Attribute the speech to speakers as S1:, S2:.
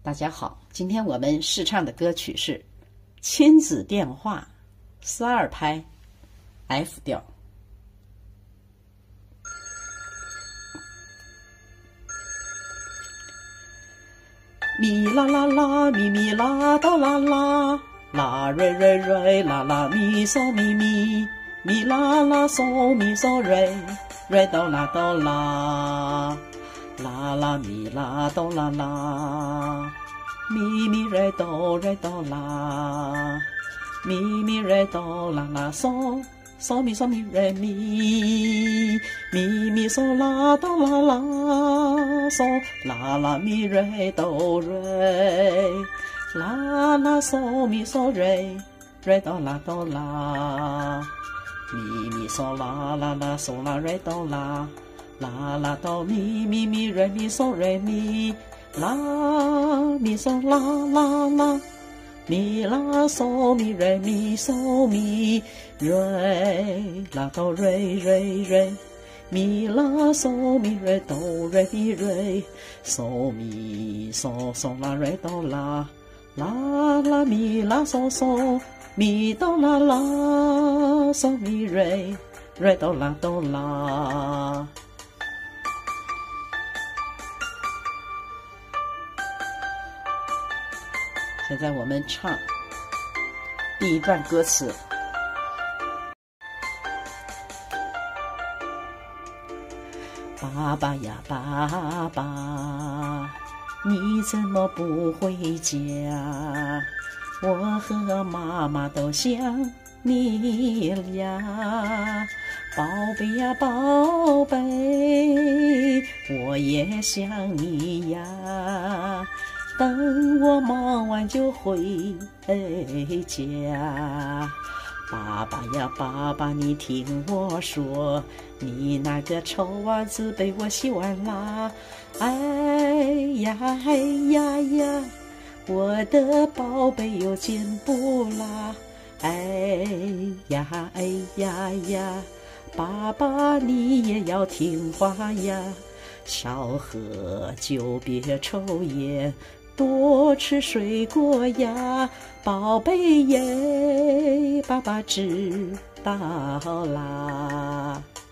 S1: 大家好，今天我们试唱的歌曲是《亲子电话》，4/2拍 F 调。咪啦啦啦，咪咪啦哆啦啦，啦瑞瑞瑞，啦啦咪嗦咪咪，咪啦啦嗦咪嗦瑞，瑞哆啦哆啦。啦啦咪啦哆啦啦，咪咪瑞哆瑞哆啦，咪咪瑞哆啦啦嗦，嗦咪嗦咪瑞咪，咪咪嗦啦哆啦啦嗦，啦啦咪瑞哆瑞，啦啦嗦咪嗦瑞，瑞哆啦哆啦，咪咪嗦啦啦啦嗦啦瑞哆啦。啦啦哆咪咪咪瑞咪嗦瑞咪，啦咪嗦啦啦啦，咪啦嗦咪瑞咪嗦咪瑞，啦哆瑞瑞瑞，咪啦嗦咪瑞哆瑞咪瑞，嗦咪嗦嗦啦瑞哆啦，啦啦咪啦嗦嗦，咪哆啦啦，嗦咪瑞，瑞哆啦哆啦。现在我们唱第一段歌词。爸爸呀爸爸，你怎么不回家？我和妈妈都想你呀。宝贝呀宝贝，我也想你呀。等我忙完就回家。爸爸呀爸爸，你听我说，你那个臭袜子被我洗完啦。哎呀哎呀呀，我的宝贝又进步啦。哎呀哎呀呀，爸爸你也要听话呀，少喝酒别抽烟，多吃水果呀，宝贝耶，爸爸知道啦。